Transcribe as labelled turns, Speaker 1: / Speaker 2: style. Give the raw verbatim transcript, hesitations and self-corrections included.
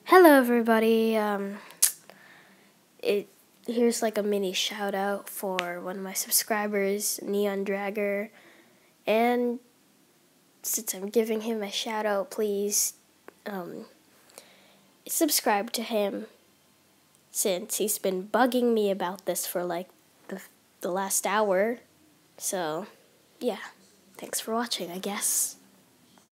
Speaker 1: Hello, everybody. Um, it here's like a mini shout out for one of my subscribers, Neon Dragger, and since I'm giving him a shout out, please um, subscribe to him since he's been bugging me about this for like the the last hour. So, yeah, thanks for watching, I guess.